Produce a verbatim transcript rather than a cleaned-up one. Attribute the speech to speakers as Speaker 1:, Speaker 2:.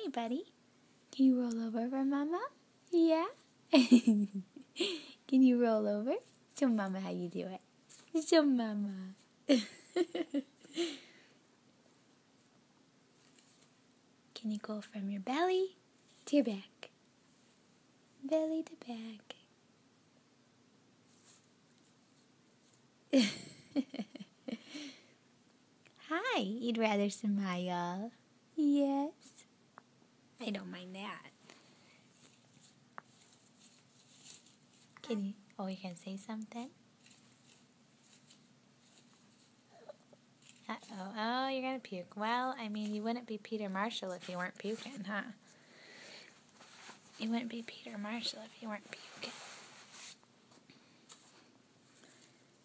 Speaker 1: Hey, buddy. Can you roll over for Mama? Yeah? Can you roll over? Show Mama how you do it. Show Mama. Can you go from your belly to your back? Belly to back. Hi, you'd rather smile? Yes. I don't mind that. Can you? Oh, you can say something? Uh-oh. Oh, you're going to puke. Well, I mean, you wouldn't be Peter Marshall if you weren't puking, huh? You wouldn't be Peter Marshall if you weren't puking.